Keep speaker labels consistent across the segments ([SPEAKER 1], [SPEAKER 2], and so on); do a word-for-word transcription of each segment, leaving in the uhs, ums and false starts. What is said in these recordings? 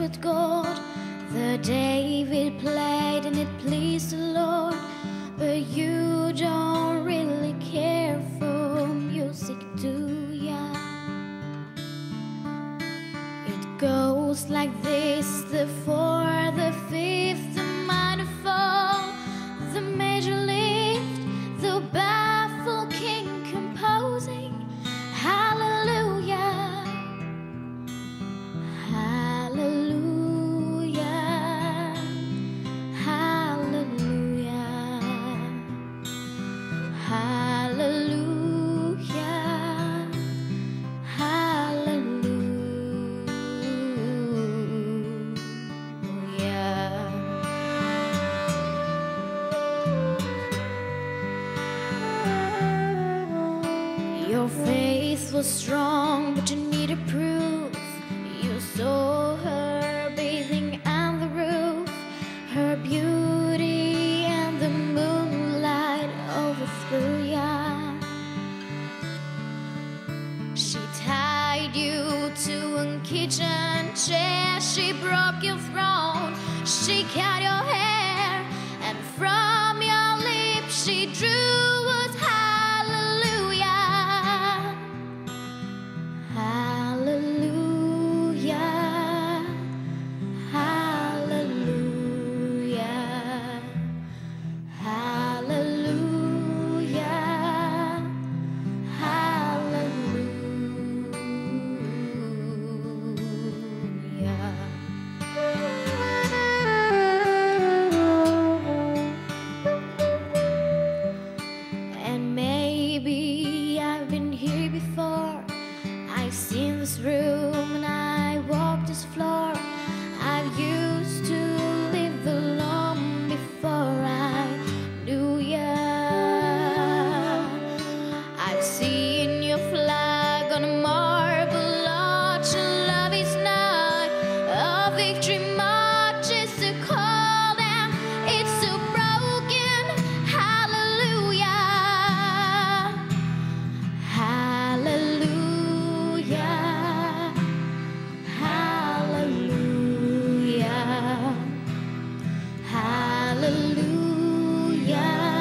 [SPEAKER 1] with God. The David played and it pleased the Lord, but you don't really care for music, do ya? It goes like this: the fourth, the fifth, the minor fall, the major lift, the baffled king composing. Hallelujah, hallelujah, hallelujah, hallelujah, hallelujah. Your faith was strong, but you needed proof. You saw her bathing on the roof, her beauty and the moonlight overthrew ya. She tied you to a kitchen chair, she broke your throne, she cut your hair, and from your lips she drew was hallelujah, hallelujah, hallelujah, hallelujah, hallelujah. And maybe I've been here before, I've seen this room and I walked this floor. I've used to live alone before I knew ya. I've seen your flag on a marble arch. Love is not a victory march, it's a call and it's a broken hallelujah, hallelujah, hallelujah, hallelujah,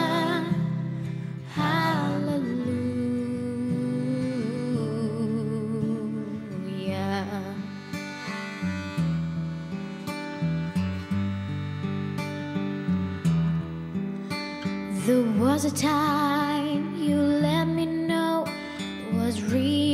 [SPEAKER 1] hallelujah. There was a time you let me know it was real.